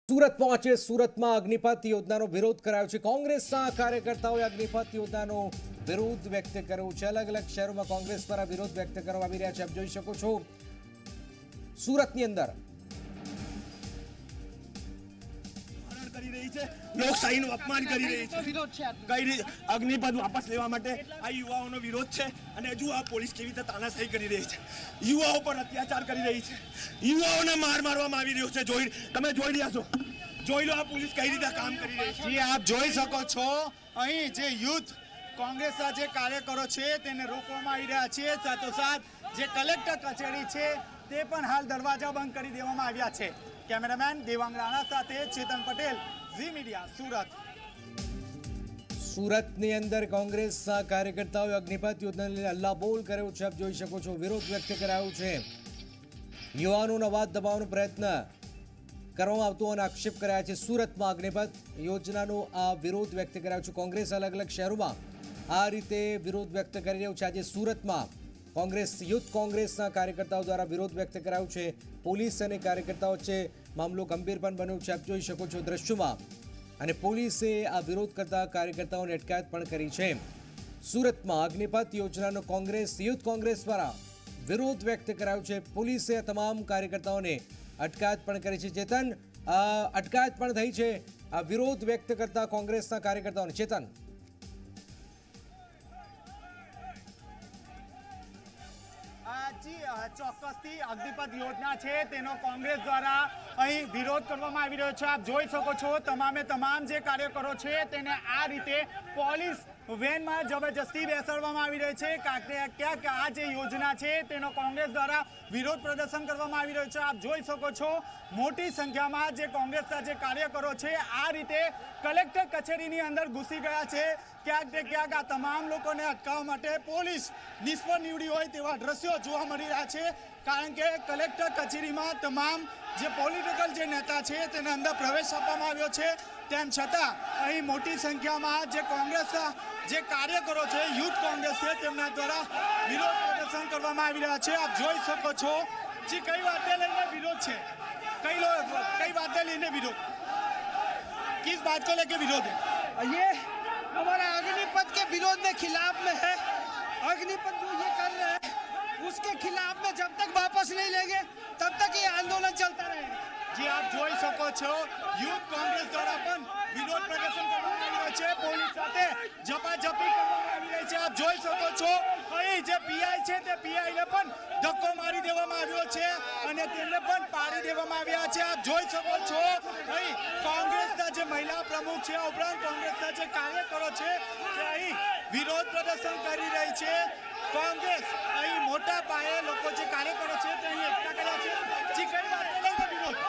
સુરત પહોંચે સુરતમાં અગ્નિપથ યોજનાનો વિરોધ કરાયો છે। કોંગ્રેસના કાર્યકર્તાઓએ અગ્નિપથ યોજનાનો વિરોધ વ્યક્ત કર્યો છે। અલગ અલગ શહેરોમાં કોંગ્રેસ દ્વારા વિરોધ વ્યક્ત કરવામાં આવી રહ્યા છે। આપ જોઈ શકો છો સુરતની અંદર લોકશાહીનું અપમાન કરી રહી છે। કઈ રીતે અગ્નિપથ વાપસ લેવા માટે આ યુવાઓનો વિરોધ છે અને હજુ આ પોલીસ કેવી રીતે તાનાશાહી કરી રહી છે, યુવાઓ પર અત્યાચાર કરી રહી છે, યુવાઓને મારવામાં આવી રહ્યો છે। તમે જોઈ રહ્યા છો, જોઈ લો આ પોલીસ કઈ રીતે કામ કરી રહી છે। જી આપ જોઈ શકો છો અહીં જે યુથ કોંગ્રેસના જે કાર્યકરો છે તેને રોકવામાં આવી રહ્યા છે। સાથોસાથ જે કલેક્ટર કચેરી છે તે પણ હાલ દરવાજા બંધ કરી દેવામાં આવ્યા છે। કેમેરામેન દેવાંગ રાણા સાથે ચેતન પટેલ, ઝી મીડિયા, સુરત। સુરતની અંદર કોંગ્રેસના કાર્યકર્તાઓએ અગ્નિપથ યોજનાને લઈને હલ્લાબોલ કર્યો છે। આપ જોઈ શકો છો વિરોધ વ્યક્ત કરાયો છે। યુવાનોનો અવાજ દબાવવાનો પ્રયત્ન કરવામાં આવતો અને આક્ષેપ કરાયા છે। સુરતમાં અગ્નિપથ યોજનાનો આ વિરોધ વ્યક્ત કરાયો છે। કોંગ્રેસ અલગ અલગ શહેરોમાં આ રીતે વિરોધ વ્યક્ત કરી રહ્યું છે। આજે સુરતમાં કોંગ્રેસ યુથ કોંગ્રેસના કાર્યકર્તાઓ દ્વારા વિરોધ વ્યક્ત કરાયો છે। પોલીસ અને કાર્યકર્તાઓ વચ્ચે મામલો ગંભીર પણ બન્યો છે। આપ જોઈ શકો છો દ્રશ્યોમાં અને પોલીસે આ વિરોધ કરતા કાર્યકર્તાઓની અટકાયત પણ કરી છે। સુરતમાં અગ્નિપથ યોજનાનો કોંગ્રેસ યુથ કોંગ્રેસ દ્વારા વિરોધ વ્યક્ત કરાયો છે। પોલીસે તમામ કાર્યકર્તાઓને અટકાયત પણ કરી છે। ચેતન, અટકાયત પણ થઈ છે આ વિરોધ વ્યક્ત કરતા કોંગ્રેસના કાર્યકર્તાઓને। ચેતન, ચોક્કસથી અગ્નિપથ યોજના છે તેનો કોંગ્રેસ દ્વારા અહીં વિરોધ કરવામાં આવી રહ્યો છે। આપ જોઈ શકો છો તમામે તમામ જે કાર્યકરો છે તેને આ રીતે પોલીસ વેનમાં જબરજસ્તી બેસાડવામાં આવી રહી છે। ક્યાંક આ જે યોજના છે તેનો કોંગ્રેસ દ્વારા વિરોધ પ્રદર્શન કરવામાં આવી રહ્યું છે। આપ જોઈ શકો છો મોટી સંખ્યામાં જે કોંગ્રેસના જે કાર્યકરો છે આ રીતે કલેક્ટર કચેરીની અંદર ઘૂસી ગયા છે। ક્યાંક ને ક્યાંક આ તમામ લોકોને અટકાવવા માટે પોલીસ નિષ્ફળ નીવડી હોય તેવા દ્રશ્યો જોવા મળી રહ્યા છે। કારણ કે કલેક્ટર કચેરીમાં તમામ જે પોલિટિકલ જે નેતા છે તેને અંદર પ્રવેશ આપવામાં આવ્યો છે, તેમ છતાં અહીં મોટી સંખ્યામાં જે કોંગ્રેસના જે કાર્યકરો છે યુથ કોંગ્રેસ છે તેમના દ્વારા વિરોધ પ્રદર્શન કરવામાં આવી રહ્યા છે। આપ જોઈ શકો છો જે કઈ વાતે લઈને વિરોધ છે, કઈ વાતે લઈને विरोध, किस बात को लेके विरोध है? ये हमारा अग्निपथ के विरोध में खिलाफ में है। अग्निपथ जो ये कर रहे हैं उसके खिलाफ में जब तक वापस नहीं लेंगे तब तक ये आंदोलन चलता रहेगा। जी आप જોઈ શકો છો યુથ કોંગ્રેસ દ્વારા પણ વિરોધ પ્રદર્શન કરવામાં આવ્યો છે। પોલીસ સાથે ઝપાઝપી કરવામાં આવી રહી છે। આપ જોઈ શકો છો અહીં જે પીઆઈ છે તે પીઆઈને પણ ધક્કો મારી દેવામાં આવ્યો છે અને તેમને પણ પાડી દેવામાં આવ્યા છે। આપ જોઈ શકો છો અહીં કોંગ્રેસના જે મહિલા પ્રમુખ છે ઉપરાંત કોંગ્રેસના જે કાર્યકરો છે તે અહીં વિરોધ પ્રદર્શન કરી રહી છે। કોંગ્રેસ અહીં મોટા પાયે લોકો જે કાર્યકરો છે તે અહીં એકઠા કર્યા છે। જે કઈ વાત લઈને વિરોધ?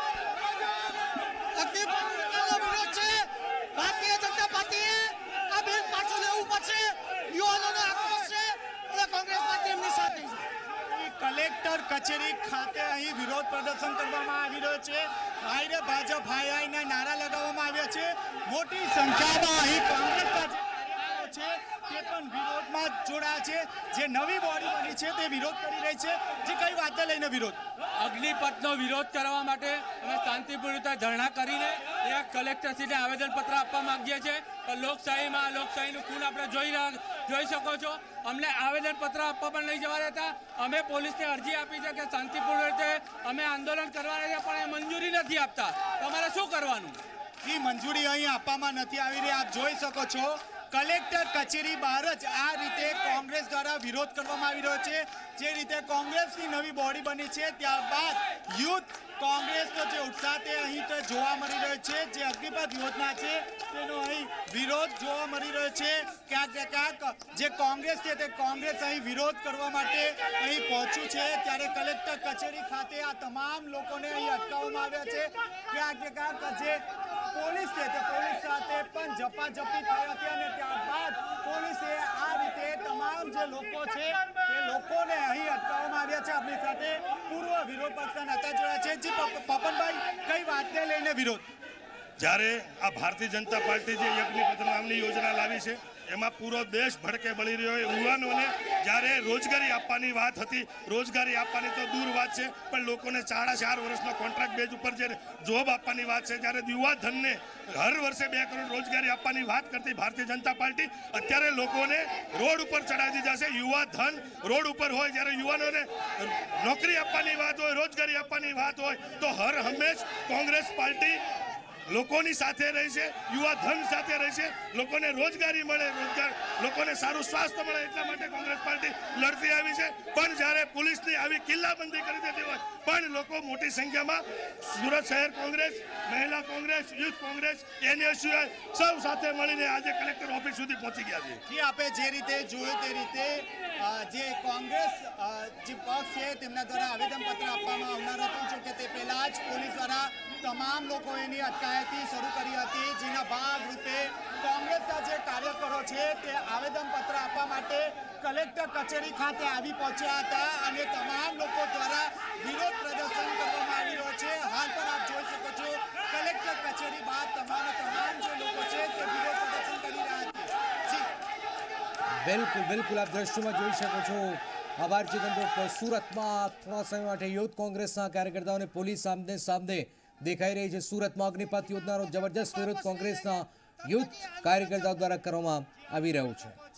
વિરોધ છે ભારતીય જનતા પાર્ટીએ આ બિલ પાછું લેવું પડશે। યુવાનોનો આક્રોશ છે અને કોંગ્રેસ પાર્ટી એમની સાથે છે। કલેક્ટર કચેરી ખાતે અહીં વિરોધ પ્રદર્શન કરવામાં આવી રહ્યો છે। હાય રે ભાજપ, હાય હાયના નારા લગાવવામાં આવ્યા છે। મોટી સંખ્યામાં અહીં કોંગ્રેસના જે કાર્યકરો છે તે પણ વિરોધમાં જોડાયા છે। જે નવી બોડી બની છે તે વિરોધ કરી રહી છે। જે કઈ વાતે લઈને વિરોધ? અગ્નિપથનો વિરોધ કરવા માટે અમે શાંતિપૂર્ણ રીતે ધરણા કરીને એક કલેક્ટરશ્રીને આવેદનપત્ર આપવા માંગીએ છીએ। પણ લોકશાહીનું ખૂન આપણે જોઈ શકો છો। અમને આવેદનપત્ર આપવા પણ નહીં જવા દેતા। અમે પોલીસને અરજી આપી છે કે શાંતિપૂર્ણ રીતે અમે આંદોલન કરવાના છે પણ એ મંજૂરી નથી આપતા। તમારે શું કરવાનું? એ મંજૂરી અહીં આપવામાં નથી આવી રહી। આપ જોઈ શકો છો કલેક્ટર કચેરી બહાર જ આ રીતે કોંગ્રેસ દ્વારા વિરોધ કરવામાં આવી રહ્યો છે। જે રીતે કોંગ્રેસની નવી બોડી બની છે ત્યારબાદ યુથ કોંગ્રેસનો જે ઉત્સાહ તે અહીં તો જોવા મળી રહ્યો છે। જે અગ્નિપથ યોજના છે તેનો અહીં વિરોધ જોવા મળી રહ્યો છે। ક્યાંક ને ક્યાંક જે કોંગ્રેસ છે તે કોંગ્રેસ અહીં વિરોધ કરવા માટે અહીં પહોંચ્યું છે ત્યારે કલેક્ટર કચેરી ખાતે આ તમામ લોકોને અહીં અટકાવવામાં આવ્યા છે। ક્યાંક ને ક્યાંક જે પોલીસ છે તે પોલીસ સાથે પણ ઝપાઝપી થઈ હતી અને ત્યારબાદ પોલીસે આ રીતે તમામ જે લોકો છે તે લોકોને અહીં અટકાવવામાં આવ્યા છે। આપણી સાથે પૂર્વ વિરોધ પક્ષના નેતા જોડાયા છે। જી પપનભાઈ, કઈ વાતને લઈને વિરોધ? જ્યારે આ ભારતીય જનતા પાર્ટી જે અગ્નિપથ નામની યોજના લાવી છે એમાં પૂરો દેશ ભડકે બળી રહ્યો હોય। યુવાનોને જ્યારે રોજગારી આપવાની વાત હતી, રોજગારી આપવાની તો દૂર વાત છે, પણ લોકોને 4.5 વર્ષનો કોન્ટ્રાક્ટ બેઝ ઉપર જે જોબ આપવાની વાત છે, જ્યારે યુવા ધનને હર વર્ષે 2 કરોડ રોજગારી આપવાની વાત કરતી ભારતીય જનતા પાર્ટી અત્યારે લોકોને રોડ ઉપર ચડાવી દીધા છે। યુવા ધન રોડ ઉપર હોય, જ્યારે યુવાનોને નોકરી આપવાની વાત હોય, રોજગારી આપવાની વાત હોય તો હર હંમેશ કોંગ્રેસ પાર્ટી લોકોની સાથે રહી છે, યુવા ધન સાથે રહી છે, લોકોને રોજગારી મળે, લોકોને સારું સ્વાસ્થ્ય મળે એટલા માટે કોંગ્રેસ પાર્ટી લડતી આવી છે। પણ જ્યારે પોલીસની આવી કિલ્લાબંધી કરી દેતી હોય પણ લોકો મોટી સંખ્યામાં સુરત શહેર કોંગ્રેસ, મહિલા કોંગ્રેસ, યુથ કોંગ્રેસ, એનએસયુઆઈ સૌ સાથે મળીને આજે કલેક્ટર ઓફિસ સુધી પહોંચી ગયા છે। જી, આપે જે રીતે જોયું તે રીતે જે કોંગ્રેસ જે પક્ષ છે તેમના દ્વારા આવેદનપત્ર આપવામાં આવનાર હતું, જો કે તે પહેલા જ પોલીસ દ્વારા તમામ લોકોની અટકાયતી શરૂ કરી હતી, જેના ભાગરૂપે કોંગ્રેસના જે કાર્યકરો છે તે આવેદનપત્ર આપવા માટે કલેક્ટર કચેરી ખાતે આવી પહોંચ્યા હતા અને તમામ લોકો દ્વારા વિરોધ પ્રદર્શન કરવામાં આવી રહ્યો છે। હાલ પણ આપ જોઈ શકો છો કલેક્ટર કચેરી બહાર તમામ જે લોકો છે તે વિરોધ પ્રદર્શન કરી રહ્યા છે। બિલકુલ બિલકુલ આપ દ્રશ્યોમાં જોઈ શકો છો। આભાર ચેતન। સુરતમાં થોડા સમય માટે યુથ કોંગ્રેસના કાર્યકર્તાઓને પોલીસ સામને સામને દેખાઈ રહી છે। સુરતમાં અગ્નિપથ યોજનાનો જબરજસ્ત વિરોધ કોંગ્રેસના યુથ કાર્યકર્તાઓ દ્વારા કરવામાં આવી રહ્યો છે।